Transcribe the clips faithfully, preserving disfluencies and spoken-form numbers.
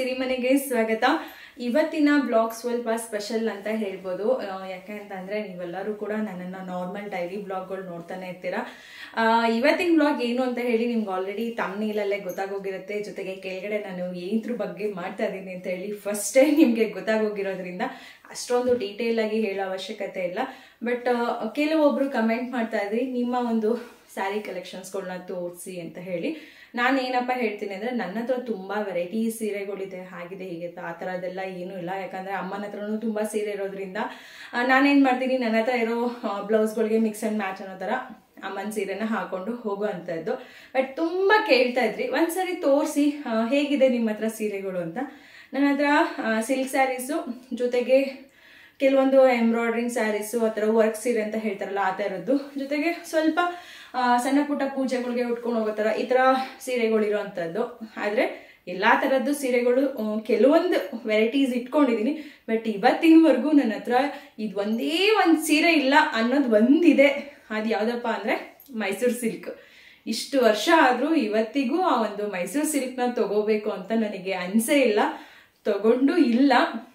ಸಿರಿಮನೆಗೆ ಸ್ವಾಗತ. ಇವತ್ತಿನ ಬ್ಲಾಗ್ ಸ್ವಲ್ಪ ಸ್ಪೆಷಲ್ ಅಂತ ಹೇಳ್ಬೋದು. ಯಾಕೆ ಅಂತಂದ್ರೆ ನೀವೆಲ್ಲರೂ ಕೂಡ ನನ್ನನ್ನ ನಾರ್ಮಲ್ ಡೈಲಿ ಬ್ಲಾಗ್ಗಳು ನೋಡ್ತಾನೆ ಇರ್ತೀರಾ. ಇವತ್ತಿನ ಬ್ಲಾಗ್ ಏನು ಅಂತ ಹೇಳಿ ನಿಮ್ಗೆ ಆಲ್ರೆಡಿ ತಮ್ನೇಲಲ್ಲೇ ಗೊತ್ತಾಗೋಗಿರುತ್ತೆ. ಜೊತೆಗೆ ಕೆಳಗಡೆ ನಾನು ಏನ್ರ ಬಗ್ಗೆ ಮಾಡ್ತಾ ಇದ್ದೀನಿ ಅಂತ ಹೇಳಿ ಫಸ್ಟ್ ಟೈಮ್ ನಿಮ್ಗೆ ಗೊತ್ತಾಗೋಗಿರೋದ್ರಿಂದ ಅಷ್ಟೊಂದು ಡೀಟೇಲ್ ಆಗಿ ಹೇಳೋ ಅವಶ್ಯಕತೆ ಇಲ್ಲ. ಬಟ್ ಕೆಲವೊಬ್ರು ಕಮೆಂಟ್ ಮಾಡ್ತಾ ಇದ್ರಿ ನಿಮ್ಮ ಒಂದು ಸ್ಯಾರಿ ಕಲೆಕ್ಷನ್ಸ್ಗಳನ್ನ ತೋರಿಸಿ ಅಂತ ಹೇಳಿ. ನಾನು ಏನಪ್ಪ ಹೇಳ್ತೀನಿ ಅಂದರೆ ನನ್ನ ಹತ್ರ ತುಂಬ ವೆರೈಟಿ ಸೀರೆಗಳಿದೆ, ಹಾಗಿದೆ ಹೀಗೆ ಆ ಥರದ್ದೆಲ್ಲ ಏನೂ ಇಲ್ಲ. ಯಾಕಂದರೆ ಅಮ್ಮನ ಹತ್ರನೂ ತುಂಬ ಸೀರೆ ಇರೋದ್ರಿಂದ ನಾನೇನು ಮಾಡ್ತೀನಿ, ನನ್ನ ಹತ್ರ ಇರೋ ಬ್ಲೌಸ್ಗಳಿಗೆ ಮಿಕ್ಸ್ ಆ್ಯಂಡ್ ಮ್ಯಾಚ್ ಅನ್ನೋ ಥರ ಅಮ್ಮನ ಸೀರೆನ ಹಾಕೊಂಡು ಹೋಗೋ ಅಂಥದ್ದು. ಬಟ್ ತುಂಬ ಕೇಳ್ತಾ ಇದ್ರಿ ಒಂದ್ಸರಿ ತೋರಿಸಿ ಹೇಗಿದೆ ನಿಮ್ಮ ಹತ್ರ ಸೀರೆಗಳು ಅಂತ. ನನ್ನ ಹತ್ರ ಸಿಲ್ಕ್ ಸ್ಯಾರೀಸು ಜೊತೆಗೆ ಕೆಲವೊಂದು ಎಂಬ್ರಾಯ್ಡ್ರಿಂಗ್ ಸ್ಯಾರೀಸು ಆ ಥರ ವರ್ಕ್ ಸೀರೆ ಅಂತ ಹೇಳ್ತಾರಲ್ಲ ಆ ಥರದ್ದು, ಜೊತೆಗೆ ಸ್ವಲ್ಪ ಸಣ್ಣ ಪುಟ್ಟ ಪೂಜೆಗಳಿಗೆ ಉಟ್ಕೊಂಡು ಹೋಗೋ ಥರ ಈ ಥರ ಸೀರೆಗಳಿರೋ ಅಂಥದ್ದು. ಆದರೆ ಎಲ್ಲ ಥರದ್ದು ಸೀರೆಗಳು ಕೆಲವೊಂದು ವೆರೈಟೀಸ್ ಇಟ್ಕೊಂಡಿದ್ದೀನಿ. ಬಟ್ ಇವತ್ತಿನವರೆಗೂ ನನ್ನ ಹತ್ರ ಇದು ಒಂದೇ ಒಂದು ಸೀರೆ ಇಲ್ಲ ಅನ್ನೋದು ಒಂದಿದೆ. ಅದು ಯಾವುದಪ್ಪ ಅಂದರೆ ಮೈಸೂರು ಸಿಲ್ಕ್. ಇಷ್ಟು ವರ್ಷ ಆದರೂ ಇವತ್ತಿಗೂ ಆ ಒಂದು ಮೈಸೂರು ಸಿಲ್ಕ್ನ ತಗೋಬೇಕು ಅಂತ ನನಗೆ ಅನಿಸೇ ಇಲ್ಲ, ತಗೊಂಡು ಇಲ್ಲ.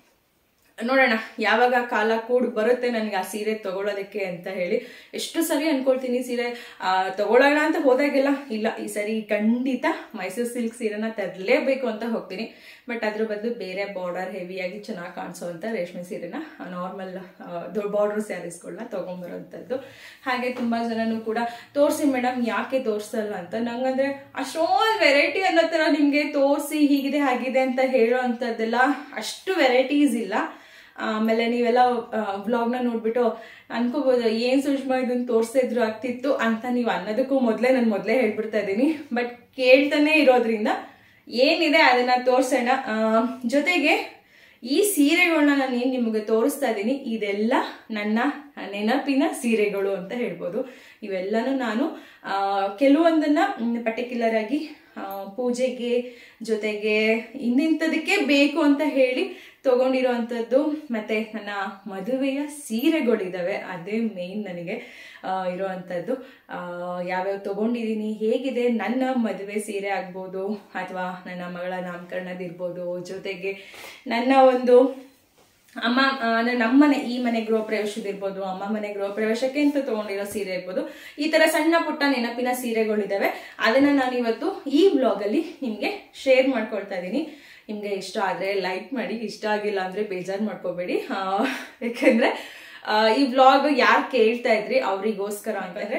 ನೋಡೋಣ ಯಾವಾಗ ಕಾಲ ಕೂಡ ಬರುತ್ತೆ ನನಗೆ ಆ ಸೀರೆ ತಗೊಳ್ಳೋದಕ್ಕೆ ಅಂತ ಹೇಳಿ. ಎಷ್ಟು ಸರಿ ಅನ್ಕೊಳ್ತೀನಿ ಸೀರೆ ತಗೊಳ್ಳೋಣ ಅಂತ ಹೋದಾಗೆಲ್ಲ ಇಲ್ಲ, ಈ ಸರಿ ಖಂಡಿತ ಮೈಸೂರು ಸಿಲ್ಕ್ ಸೀರೆನ ತರಲೇಬೇಕು ಅಂತ ಹೋಗ್ತೀನಿ. ಬಟ್ ಅದ್ರ ಬದಲು ಬೇರೆ ಬಾರ್ಡರ್ ಹೆವಿಯಾಗಿ ಚೆನ್ನಾಗಿ ಕಾಣಿಸೋವಂಥ ರೇಷ್ಮೆ ಸೀರೆನ ನಾರ್ಮಲ್ ದೊಡ್ಡ ಬಾರ್ಡರ್ ಸ್ಯಾರೀಸ್ಗಳನ್ನ ತೊಗೊಂಬರೋವಂಥದ್ದು. ಹಾಗೆ ತುಂಬ ಜನನೂ ಕೂಡ ತೋರಿಸಿ ಮೇಡಮ್ ಯಾಕೆ ತೋರಿಸಲ್ಲ ಅಂತ. ನಂಗಂದ್ರೆ ಅಷ್ಟೊಂದು ವೆರೈಟಿ ಅನ್ನೋ ಥರ ನಿಮಗೆ ತೋರಿಸಿ ಹೀಗಿದೆ ಹಾಗಿದೆ ಅಂತ ಹೇಳೋ ಅಂಥದ್ದೆಲ್ಲ ಅಷ್ಟು ವೆರೈಟೀಸ್ ಇಲ್ಲ. ಆಮೇಲೆ ನೀವೆಲ್ಲ ವ್ಲಾಗ್ನ ನೋಡ್ಬಿಟ್ಟು ಅನ್ಕೋಬೋದು ಏನು ಸುಷ್ಮಾ ಇದನ್ನ ತೋರಿಸಿದ್ರು ಆಗ್ತಿತ್ತು ಅಂತ ನೀವು ಅನ್ನೋದಕ್ಕೂ ಮೊದಲೇ ನಾನು ಮೊದಲೇ ಹೇಳ್ಬಿಡ್ತಾ ಇದ್ದೀನಿ. ಬಟ್ ಕೇಳ್ತಾನೆ ಇರೋದ್ರಿಂದ ಏನಿದೆ ಅದನ್ನ ತೋರಿಸೋಣ. ಜೊತೆಗೆ ಈ ಸೀರೆಗಳನ್ನ ನಾನು ಏನು ನಿಮಗೆ ತೋರಿಸ್ತಾ ಇದ್ದೀನಿ ಇದೆಲ್ಲ ನನ್ನ ನೆನಪಿನ ಸೀರೆಗಳು ಅಂತ ಹೇಳ್ಬೋದು. ಇವೆಲ್ಲನೂ ನಾನು ಕೆಲವೊಂದನ್ನ ಪರ್ಟಿಕ್ಯುಲರ್ ಆಗಿ ಪೂಜೆಗೆ ಜೊತೆಗೆ ಇಂದಿಂಥದಕ್ಕೆ ಬೇಕು ಅಂತ ಹೇಳಿ ತಗೊಂಡಿರೋವಂಥದ್ದು. ಮತ್ತೆ ನನ್ನ ಮದುವೆಯ ಸೀರೆಗಳಿದ್ದಾವೆ, ಅದೇ ಮೇನ್ ನನಗೆ ಇರೋವಂಥದ್ದು. ಯಾವ್ಯಾವ ತಗೊಂಡಿದ್ದೀನಿ, ಹೇಗಿದೆ ನನ್ನ ಮದುವೆ ಸೀರೆ ಆಗ್ಬೋದು ಅಥವಾ ನನ್ನ ಮಗಳ ನಾಮಕರಣದಿರ್ಬೋದು, ಜೊತೆಗೆ ನನ್ನ ಒಂದು ಅಮ್ಮ ನಮ್ಮನೆ ಈ ಮನೆ ಗೃಹ ಪ್ರವೇಶದಿರ್ಬೋದು, ಅಮ್ಮ ಮನೆ ಗೃಹ ಪ್ರವೇಶಕ್ಕೆ ಅಂತ ತಗೊಂಡಿರೋ ಸೀರೆ ಇರ್ಬೋದು, ಈ ತರ ಸಣ್ಣ ಪುಟ್ಟ ನೆನಪಿನ ಸೀರೆಗಳಿದ್ದಾವೆ. ಅದನ್ನ ನಾನು ಇವತ್ತು ಈ ಬ್ಲಾಗಲ್ಲಿ ನಿಮ್ಗೆ ಶೇರ್ ಮಾಡ್ಕೊಳ್ತಾ ಇದ್ದೀನಿ. ನಿಮ್ಗೆ ಇಷ್ಟ ಆದ್ರೆ ಲೈಕ್ ಮಾಡಿ, ಇಷ್ಟ ಆಗಿಲ್ಲ ಅಂದ್ರೆ ಬೇಜಾರು ಮಾಡ್ಕೋಬೇಡಿ. ಯಾಕಂದ್ರೆ ಈ ಬ್ಲಾಗ್ ಯಾರು ಕೇಳ್ತಾ ಇದ್ರಿ ಅವರಿಗೋಸ್ಕರ ಅಂತಂದ್ರೆ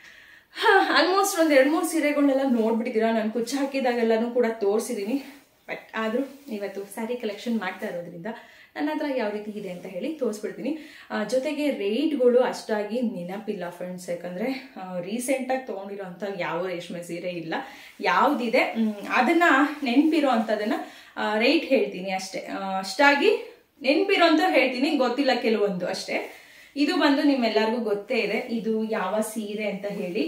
ಆಲ್ಮೋಸ್ಟ್ ಒಂದ್ ಎರಡ್ ಮೂರು ಸೀರೆಗಳನ್ನೆಲ್ಲ ನೋಡ್ಬಿಟ್ಟಿದ್ದೀರಾ. ನಾನು ಕುಚ್ಚ ಹಾಕಿದಾಗೆಲ್ಲಾನು ಕೂಡ ತೋರಿಸಿದೀನಿ. ಬಟ್ ಆದ್ರೂ ಇವತ್ತು ಸ್ಯಾರಿ ಕಲೆಕ್ಷನ್ ಮಾಡ್ತಾ ಇರೋದ್ರಿಂದ ನನ್ನ ಹತ್ರ ಯಾವ ರೀತಿ ಇದೆ ಅಂತ ಹೇಳಿ ತೋರಿಸ್ಬಿಡ್ತೀನಿ. ಜೊತೆಗೆ ರೇಟ್ಗಳು ಅಷ್ಟಾಗಿ ನೆನಪಿಲ್ಲ ಫ್ರೆಂಡ್ಸ್, ಯಾಕಂದರೆ ರೀಸೆಂಟಾಗಿ ತೊಗೊಂಡಿರೋ ಅಂಥ ಯಾವ ರೇಷ್ಮೆ ಸೀರೆ ಇಲ್ಲ. ಯಾವುದಿದೆ ಅದನ್ನು ನೆನಪಿರೋ ಅಂಥದ್ದನ್ನು ರೇಟ್ ಹೇಳ್ತೀನಿ ಅಷ್ಟೇ. ಅಷ್ಟಾಗಿ ನೆನಪಿರೋ ಅಂತ ಹೇಳ್ತೀನಿ, ಗೊತ್ತಿಲ್ಲ ಕೆಲವೊಂದು ಅಷ್ಟೇ. ಇದು ಬಂದು ನಿಮ್ಮೆಲ್ಲರಿಗೂ ಗೊತ್ತೇ ಇದೆ ಇದು ಯಾವ ಸೀರೆ ಅಂತ ಹೇಳಿ.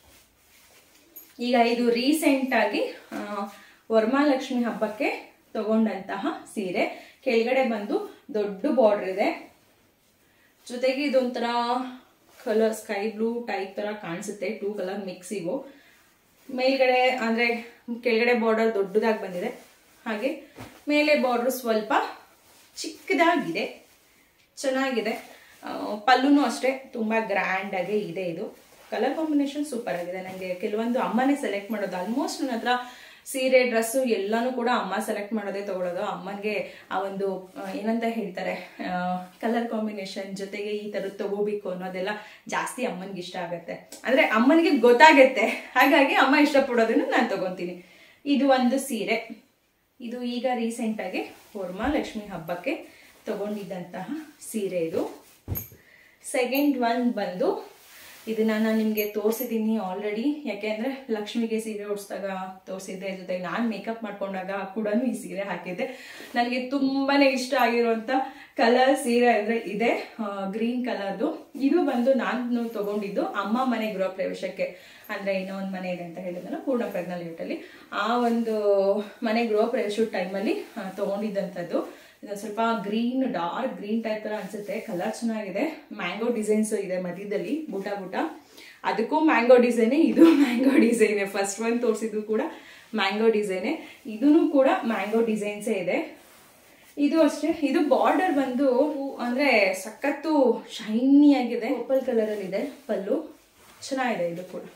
ಈಗ ಇದು ರೀಸೆಂಟಾಗಿ ವರಮಹಾಲಕ್ಷ್ಮಿ ಹಬ್ಬಕ್ಕೆ ತಗೊಂಡಂತಹ ಸೀರೆ. ಕೆಳಗಡೆ ಬಂದು ದೊಡ್ಡ ಬಾರ್ಡರ್ ಇದೆ, ಜೊತೆಗೆ ಇದೊಂಥರ ಕಲರ್ ಸ್ಕೈ ಬ್ಲೂ ಟೈಪ್ ತರ ಕಾಣಿಸುತ್ತೆ, ಟೂ ಕಲರ್ ಮಿಕ್ಸಿಗೂ. ಮೇಲ್ಗಡೆ ಅಂದ್ರೆ ಕೆಳಗಡೆ ಬಾರ್ಡರ್ ದೊಡ್ಡದಾಗಿ ಬಂದಿದೆ, ಹಾಗೆ ಮೇಲೆ ಬಾರ್ಡರ್ ಸ್ವಲ್ಪ ಚಿಕ್ಕದಾಗಿದೆ, ಚೆನ್ನಾಗಿದೆ. ಪಲ್ಲುನು ಅಷ್ಟೇ ತುಂಬಾ ಗ್ರ್ಯಾಂಡ್ ಆಗಿ ಇದೆ. ಇದು ಕಲರ್ ಕಾಂಬಿನೇಷನ್ ಸೂಪರ್ ಆಗಿದೆ. ನನಗೆ ಕೆಲವೊಂದು ಅಮ್ಮನೇ ಸೆಲೆಕ್ಟ್ ಮಾಡೋದು. ಆಲ್ಮೋಸ್ಟ್ ನನ್ನ ಹತ್ರ ಸೀರೆ ಡ್ರೆಸ್ಸು ಎಲ್ಲಾನು ಕೂಡ ಅಮ್ಮ ಸೆಲೆಕ್ಟ್ ಮಾಡೋದೇ ತಗೊಳ್ಳೋದು. ಅಮ್ಮನಿಗೆ ಆ ಒಂದು ಏನಂತ ಹೇಳ್ತಾರೆ ಕಲರ್ ಕಾಂಬಿನೇಷನ್ ಜೊತೆಗೆ ಈ ಥರದ್ದು ತಗೋಬೇಕು ಅನ್ನೋದೆಲ್ಲ ಜಾಸ್ತಿ ಅಮ್ಮನಿಗೆ ಇಷ್ಟ ಆಗುತ್ತೆ. ಅಂದರೆ ಅಮ್ಮನಿಗೆ ಗೊತ್ತಾಗತ್ತೆ, ಹಾಗಾಗಿ ಅಮ್ಮ ಇಷ್ಟಪಡೋದನ್ನು ನಾನು ತಗೊತೀನಿ. ಇದು ಒಂದು ಸೀರೆ. ಇದು ಈಗ ರೀಸೆಂಟಾಗಿ ವರಮಹಾಲಕ್ಷ್ಮಿ ಹಬ್ಬಕ್ಕೆ ತಗೊಂಡಿದ್ದಂತಹ ಸೀರೆ. ಇದು ಸೆಕೆಂಡ್ ಒನ್ ಬಂದು ಇದನ್ನ ನಾನು ನಿಮಗೆ ತೋರಿಸಿದ್ದೀನಿ ಆಲ್ರೆಡಿ. ಯಾಕೆಂದ್ರೆ ಲಕ್ಷ್ಮಿಗೆ ಸೀರೆ ಉಡಿಸಿದಾಗ ತೋರಿಸಿದ್ದೆ, ಜೊತೆಗೆ ನಾನು ಮೇಕಪ್ ಮಾಡ್ಕೊಂಡಾಗ ಕೂಡ ಈ ಸೀರೆ ಹಾಕಿದ್ದೆ. ನನಗೆ ತುಂಬಾನೇ ಇಷ್ಟ ಆಗಿರುವಂತ ಕಲರ್ ಸೀರೆ ಅಂದ್ರೆ ಇದೆ, ಗ್ರೀನ್ ಕಲರ್ದು. ಇದು ಬಂದು ನಾನು ತಗೊಂಡಿದ್ದು ಅಮ್ಮ ಮನೆ ಗೃಹ ಪ್ರವೇಶಕ್ಕೆ, ಅಂದ್ರೆ ಇನ್ನೂ ಒಂದು ಮನೆ ಇದೆ ಅಂತ ಹೇಳಿದ್ನಲ್ಲ ಪೂರ್ಣ ಪ್ರಜ್ಞಾ ಲೇಔಟಲ್ಲಿ, ಆ ಒಂದು ಮನೆ ಗೃಹ ಪ್ರವೇಶದ ಟೈಮಲ್ಲಿ ತಗೊಂಡಿದ್ದಂಥದ್ದು. ಇದು ಸ್ವಲ್ಪ ಗ್ರೀನ್ ಡಾರ್ಕ್ ಗ್ರೀನ್ ಟೈಪ್ ತರ ಅನ್ಸುತ್ತೆ. ಕಲರ್ ಚೆನ್ನಾಗಿದೆ, ಮ್ಯಾಂಗೋ ಡಿಸೈನ್ಸ್ ಇದೆ ಮಧ್ಯದಲ್ಲಿ, ಬೂಟ ಬೂಟ. ಅದಕ್ಕೂ ಮ್ಯಾಂಗೋ ಡಿಸೈನ್, ಇದು ಮ್ಯಾಂಗೋ ಡಿಸೈನ್. ಫಸ್ಟ್ ಒನ್ ತೋರಿಸಿದ್ದು ಕೂಡ ಮ್ಯಾಂಗೋ ಡಿಸೈನೇ. ಇದೂ ಕೂಡ ಮ್ಯಾಂಗೋ ಡಿಸೈನ್ಸೇ ಇದೆ. ಇದು ಅಷ್ಟೇ, ಇದು ಬಾರ್ಡರ್ ಬಂದು ಅಂದ್ರೆ ಸಖತ್ತು ಶೈನಿ ಆಗಿದೆ, ಪರ್ಪಲ್ ಕಲರ್ ಅಲ್ಲಿ ಇದೆ ಪಲ್ಲು, ಚೆನ್ನಾಗಿದೆ ಇದು ಕೂಡ.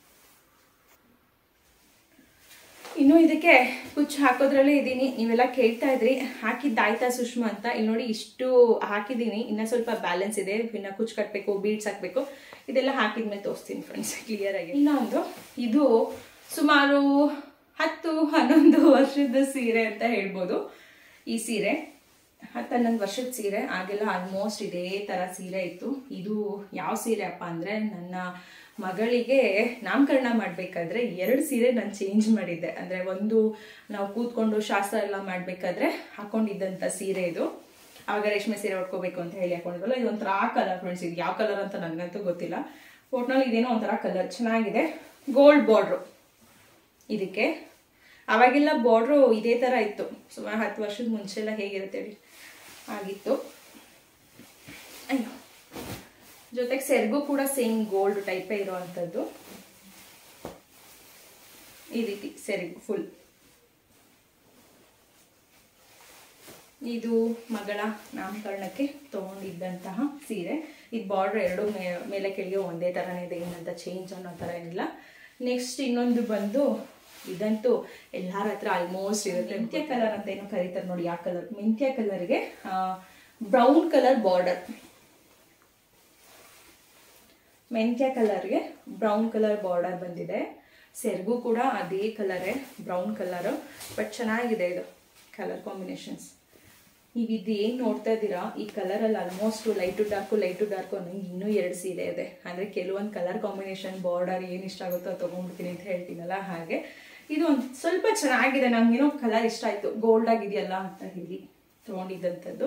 ಇನ್ನು ಇದಕ್ಕೆ ಕುಚ್ಚು ಹಾಕೋದ್ರಲ್ಲೇ ಇದ್ದೀನಿ. ನೀವೆಲ್ಲ ಕೇಳ್ತಾ ಇದ್ರಿ ಹಾಕಿದ್ದಾಯ್ತಾ ಸುಷ್ಮಾ ಅಂತ. ಇಲ್ಲಿ ನೋಡಿ ಇಷ್ಟು ಹಾಕಿದ್ದೀನಿ, ಇನ್ನ ಸ್ವಲ್ಪ ಬ್ಯಾಲೆನ್ಸ್ ಇದೆ, ಇನ್ನ ಕುಚ್ಚು ಕಟ್ಟಬೇಕು, ಬೀಡ್ಸ್ ಹಾಕಬೇಕು. ಇದೆಲ್ಲ ಹಾಕಿದ್ಮೇಲೆ ತೋರಿಸ್ತೀನಿ ಫ್ರೆಂಡ್ಸ್ ಕ್ಲಿಯರ್ ಆಗಿ. ಇನ್ನೊಂದು, ಇದು ಸುಮಾರು ಹತ್ತು ಹನ್ನೊಂದು ವರ್ಷದ ಸೀರೆ ಅಂತ ಹೇಳ್ಬೋದು. ಈ ಸೀರೆ ಹತ್ತು ಹನ್ನೊಂದು ವರ್ಷದ ಸೀರೆ. ಆಗೆಲ್ಲ ಆಲ್ಮೋಸ್ಟ್ ಇದೇ ಥರ ಸೀರೆ ಇತ್ತು. ಇದು ಯಾವ ಸೀರೆ ಅಪ್ಪ ಅಂದರೆ, ನನ್ನ ಮಗಳಿಗೆ ನಾಮಕರಣ ಮಾಡಬೇಕಾದ್ರೆ ಎರಡು ಸೀರೆ ನಾನು ಚೇಂಜ್ ಮಾಡಿದ್ದೆ. ಅಂದರೆ ಒಂದು ನಾವು ಕೂತ್ಕೊಂಡು ಶಾಸ್ತ್ರ ಎಲ್ಲ ಮಾಡಬೇಕಾದ್ರೆ ಹಾಕೊಂಡಿದ್ದಂಥ ಸೀರೆ ಇದು. ಆವಾಗ ರೇಷ್ಮೆ ಸೀರೆ ಉಟ್ಕೋಬೇಕು ಅಂತ ಹೇಳಿ ಹಾಕೊಂಡಿದ್ವಲ್ಲ. ಇದು ಒಂಥರ ಕಲರ್ ಫ್ರೆಂಡ್ಸ್, ಇದು ಯಾವ ಕಲರ್ ಅಂತ ನನಗಂತೂ ಗೊತ್ತಿಲ್ಲ. ಒಟ್ನಲ್ಲಿ ಇದೇನೋ ಒಂಥರ ಕಲರ್ ಚೆನ್ನಾಗಿದೆ. ಗೋಲ್ಡ್ ಬಾರ್ಡ್ರು ಇದಕ್ಕೆ. ಅವಾಗೆಲ್ಲ ಬಾರ್ಡ್ರು ಇದೇ ಥರ ಇತ್ತು, ಸುಮಾರು ಹತ್ತು ವರ್ಷದ ಮುಂಚೆ ಎಲ್ಲ ಹೇಗಿರುತ್ತೆ ಹೇಳಿ ಆಗಿತ್ತು. ಅಯ್ಯೋ, ಜೊತೆಗೆ ಸೆರ್ಗು ಕೂಡ ಸೇಮ್ ಗೋಲ್ಡ್ ಟೈಪೇ ಇರುವಂಥದ್ದು. ಈ ರೀತಿ ಸೆರ್ಗು ಫುಲ್. ಇದು ಮಗಳ ನಾಮಕರಣಕ್ಕೆ ತಗೊಂಡಿದ್ದಂತಹ ಸೀರೆ. ಇದು ಬಾರ್ಡರ್ ಎರಡು ಮೇಲೆ ಕೆಳಗೆ ಒಂದೇ ಥರನೇ ಇದೆ, ಏನಂತ ಚೇಂಜ್ ಅನ್ನೋ ಥರ ಏನಿಲ್ಲ. ನೆಕ್ಸ್ಟ್ ಇನ್ನೊಂದು ಬಂದು, ಇದಂತೂ ಎಲ್ಲರ ಹತ್ರ ಆಲ್ಮೋಸ್ಟ್ ಇರುತ್ತೆ, ಮೆಂತ್ಯ ಕಲರ್ ಅಂತ ಏನೋ ಕರೀತಾರೆ ನೋಡಿ. ಯಾವ ಕಲರ್? ಮೆಂತ್ಯ ಕಲರ್ಗೆ ಬ್ರೌನ್ ಕಲರ್ ಬಾರ್ಡರ್. ಮೆಂತ್ಯ ಕಲರ್ಗೆ ಬ್ರೌನ್ ಕಲರ್ ಬಾರ್ಡರ್ ಬಂದಿದೆ. ಸೆರ್ಗು ಕೂಡ ಅದೇ ಕಲರೇ, ಬ್ರೌನ್ ಕಲರು. ಬಟ್ ಚೆನ್ನಾಗಿದೆ ಇದು ಕಲರ್ ಕಾಂಬಿನೇಷನ್ಸ್. ನೀವು ಇದು ಏನು ನೋಡ್ತಾ ಇದ್ದೀರಾ, ಈ ಕಲರಲ್ಲಿ almost light dark light dark ಅನ್ನೋಂಗೆ ಇನ್ನೂ ಎರಡು ಸೀರೆ ಇದೆ. ಅಂದರೆ ಕೆಲವೊಂದು ಕಲರ್ ಕಾಂಬಿನೇಷನ್ ಬಾರ್ಡರ್ ಏನು ಇಷ್ಟ ಆಗುತ್ತೋ ಅದು ತೊಗೊಂಡ್ಬಿಡ್ತೀನಿ ಅಂತ ಹೇಳ್ತೀನಲ್ಲ, ಹಾಗೆ ಇದು ಒಂದು ಸ್ವಲ್ಪ ಚೆನ್ನಾಗಿದೆ. ನನಗೇನೋ ಕಲರ್ ಇಷ್ಟ ಆಯಿತು, ಗೋಲ್ಡ್ ಆಗಿದೆಯಲ್ಲ ಅಂತ ಹೇಳಿ ತೊಗೊಂಡಿದ್ದಂಥದ್ದು.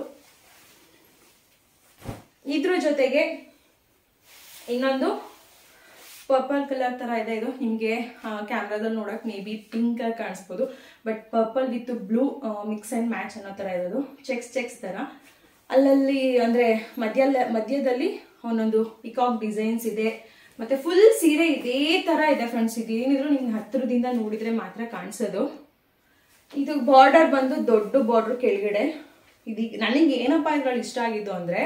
ಇದ್ರ ಜೊತೆಗೆ ಇನ್ನೊಂದು ಪರ್ಪಲ್ ಕಲರ್ ಥರ ಇದೆ. ಇದು ನಿಮಗೆ ಕ್ಯಾಮ್ರಾದಲ್ಲಿ ನೋಡೋಕೆ ಮೇ ಬಿ ಪಿಂಕ್ ಆಗಿ ಕಾಣಿಸ್ಬೋದು, but purple with blue mix and match ಅನ್ನೋ ಥರ ಇರೋದು. ಚೆಕ್ಸ್ ಚೆಕ್ಸ್ ಥರ ಅಲ್ಲಲ್ಲಿ ಅಂದರೆ ಮಧ್ಯ ಮಧ್ಯದಲ್ಲಿ ಒಂದೊಂದು ಪಿಕಾಕ್ ಡಿಸೈನ್ಸ್ ಇದೆ. ಮತ್ತು ಫುಲ್ ಸೀರೆ ಇದೇ ಥರ ಇದೆ ಫ್ರೆಂಡ್ಸ್. ಇದೇನಿದ್ರು ನಿಮ್ಗೆ ಹತ್ತಿರದಿಂದ ನೋಡಿದರೆ ಮಾತ್ರ ಕಾಣಿಸೋದು. ಇದು ಬಾರ್ಡರ್ ಬಂದು ದೊಡ್ಡ ಬಾರ್ಡ್ರು ಕೆಳಗಡೆ. ಇದೀಗ ನನಗೆ ಏನಪ್ಪ ಇದ್ರಲ್ಲಿ ಇಷ್ಟ ಆಗಿದ್ದು ಅಂದರೆ,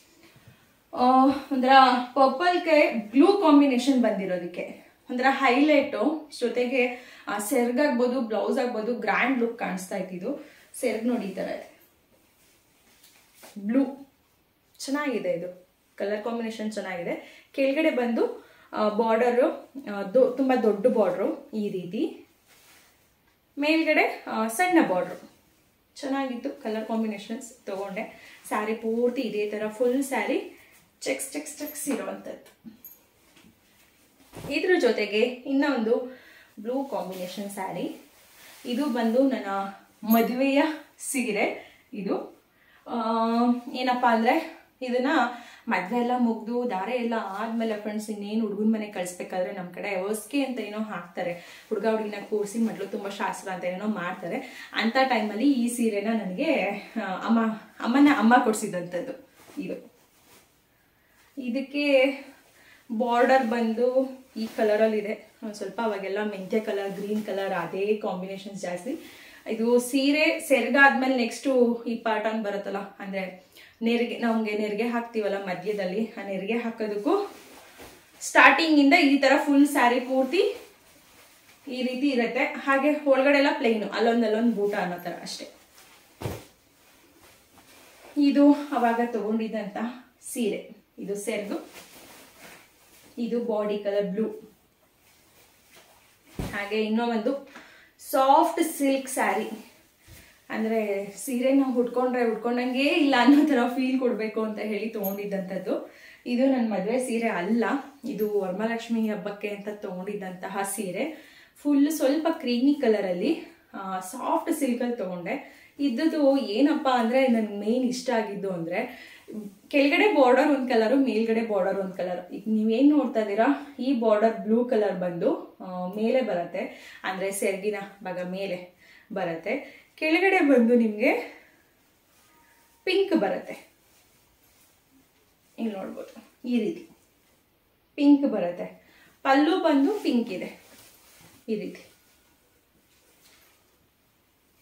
ಒಂಥರ ಪರ್ಪಲ್ಗೆ ಬ್ಲೂ ಕಾಂಬಿನೇಷನ್ ಬಂದಿರೋದಕ್ಕೆ ಒಂಥರ ಹೈಲೈಟು. ಜೊತೆಗೆ ಸೆರ್ಗ್ ಆಗ್ಬೋದು, ಬ್ಲೌಸ್ ಆಗ್ಬೋದು, ಗ್ರ್ಯಾಂಡ್ ಲುಕ್ ಕಾಣಿಸ್ತಾ ಇತ್ತು. ಸೆರ್ಗ್ ನೋಡಿ ಈ ಥರ ಇದೆ, ಬ್ಲೂ ಚೆನ್ನಾಗಿದೆ. ಇದು ಕಲರ್ ಕಾಂಬಿನೇಷನ್ ಚೆನ್ನಾಗಿದೆ. ಕೆಳಗಡೆ ಬಂದು ಬಾರ್ಡರು ತುಂಬ ದೊಡ್ಡ ಬಾರ್ಡ್ರು ಈ ರೀತಿ, ಮೇಲ್ಗಡೆ ಸಣ್ಣ ಬಾರ್ಡ್ರು ಚೆನ್ನಾಗಿತ್ತು. ಕಲರ್ ಕಾಂಬಿನೇಷನ್ಸ್ ತೊಗೊಂಡೆ. ಸ್ಯಾರಿ ಪೂರ್ತಿ ಇದೇ ಥರ full sari checks checks checks ಇರುವಂಥದ್ದು. ಇದ್ರ ಜೊತೆಗೆ ಇನ್ನೊಂದು ಬ್ಲೂ ಕಾಂಬಿನೇಷನ್ ಸ್ಯಾರಿ. ಇದು ಬಂದು ನನ್ನ ಮದುವೆಯ ಸೀರೆ. ಇದು ಏನಪ್ಪ ಅಂದರೆ, ಇದನ್ನ ಮದುವೆ ಎಲ್ಲ ಮುಗ್ದು ದಾರೆ ಎಲ್ಲ ಆದಮೇಲೆ ಫ್ರೆಂಡ್ಸ್ ಇನ್ನೇನು ಹುಡುಗನ ಮನೆಗೆ ಕಳಿಸ್ಬೇಕಾದ್ರೆ ನಮ್ಮ ಕಡೆ ಹೊಸ್ಕೆ ಅಂತ ಏನೋ ಹಾಕ್ತಾರೆ, ಹುಡುಗ ಹುಡುಗಿನ ಕೂರಿಸಿ ಮಡ್ಲು ತುಂಬ ಶಾಸ್ತ್ರ ಅಂತ ಏನೋ ಮಾಡ್ತಾರೆ. ಅಂಥ ಟೈಮಲ್ಲಿ ಈ ಸೀರೆನ ನನಗೆ ಅಮ್ಮ ಅಮ್ಮನ ಅಮ್ಮ ಕೊಡಿಸಿದಂಥದ್ದು ಇದು. ಇದಕ್ಕೆ ಬಾರ್ಡರ್ ಬಂದು ಈ ಕಲರಲ್ಲಿದೆ. ಒಂದು ಸ್ವಲ್ಪ ಅವಾಗೆಲ್ಲ ಮೆಂತ್ಯ ಕಲರ್, ಗ್ರೀನ್ ಕಲರ್ ಅದೇ ಕಾಂಬಿನೇಷನ್ಸ್ ಜಾಸ್ತಿ. ಇದು ಸೀರೆ ಸೆರ್ಗಾದ್ಮೇಲೆ ನೆಕ್ಸ್ಟು ಈ ಪಾರ್ಟನ್ ಬರುತ್ತಲ್ಲ, ಅಂದರೆ ನೆರಿಗೆ, ನಮಗೆ ನೆರಿಗೆ ಹಾಕ್ತೀವಲ್ಲ ಮಧ್ಯದಲ್ಲಿ, ಆ ನೆರಿಗೆ ಹಾಕೋದಕ್ಕೂ ಸ್ಟಾರ್ಟಿಂಗಿಂದ ಈ ಥರ ಫುಲ್ ಸ್ಯಾರಿ ಪೂರ್ತಿ ಈ ರೀತಿ ಇರುತ್ತೆ. ಹಾಗೆ ಒಳಗಡೆ ಎಲ್ಲ ಪ್ಲೇನು, ಅಲ್ಲೊಂದು ಅಲ್ಲೊಂದು ಬೂಟ ಅನ್ನೋ ಥರ ಅಷ್ಟೇ. ಇದು ಅವಾಗ ತಗೊಂಡಿದ್ದಂಥ ಸೀರೆ. ಇದು ಸೆರ್ಗು, ಇದು ಬಾಡಿ ಕಲರ್ ಬ್ಲೂ. ಹಾಗೆ ಇನ್ನೂ ಒಂದು ಸಾಫ್ಟ್ ಸಿಲ್ಕ್ ಸ್ಯಾರಿ. ಅಂದರೆ ಸೀರೆ ನಾವು ಉಟ್ಕೊಂಡ್ರೆ ಉಟ್ಕೊಂಡಂಗೆ ಇಲ್ಲ ಅನ್ನೋ ಥರ ಫೀಲ್ ಕೊಡಬೇಕು ಅಂತ ಹೇಳಿ ತೊಗೊಂಡಿದ್ದಂಥದ್ದು. ಇದು ನನ್ನ ಮದುವೆ ಸೀರೆ ಅಲ್ಲ, ಇದು ವರಮಹಾಲಕ್ಷ್ಮಿ ಹಬ್ಬಕ್ಕೆ ಅಂತ ತೊಗೊಂಡಿದ್ದಂತಹ ಸೀರೆ. ಫುಲ್ ಸ್ವಲ್ಪ ಕ್ರೀಮಿ ಕಲರಲ್ಲಿ ಸಾಫ್ಟ್ ಸಿಲ್ಕಲ್ಲಿ ತೊಗೊಂಡೆ. ಇದ್ದದ್ದು ಏನಪ್ಪ ಅಂದರೆ ನನಗೆ ಮೇನ್ ಇಷ್ಟ ಆಗಿದ್ದು ಅಂದರೆ, ಕೆಳಗಡೆ ಬಾರ್ಡರ್ ಒಂದು ಕಲರು, ಮೇಲ್ಗಡೆ ಬಾರ್ಡರ್ ಒಂದು ಕಲರ್. ಈಗ ನೀವೇನು ನೋಡ್ತಾ ಇದ್ದೀರಾ, ಈ ಬಾರ್ಡರ್ ಬ್ಲೂ ಕಲರ್ ಬಂದು ಮೇಲೆ ಬರುತ್ತೆ, ಅಂದರೆ ಸೆರ್ಗಿನ ಭಾಗ ಮೇಲೆ ಬರುತ್ತೆ. ಕೆಳಗಡೆ ಬಂದು ನಿಮಗೆ ಪಿಂಕ್ ಬರುತ್ತೆ, ಇಲ್ಲಿ ನೋಡ್ಬೋದು ಈ ರೀತಿ ಪಿಂಕ್ ಬರುತ್ತೆ. ಪಲ್ಲು ಬಂದು ಪಿಂಕ್ ಇದೆ ಈ ರೀತಿ.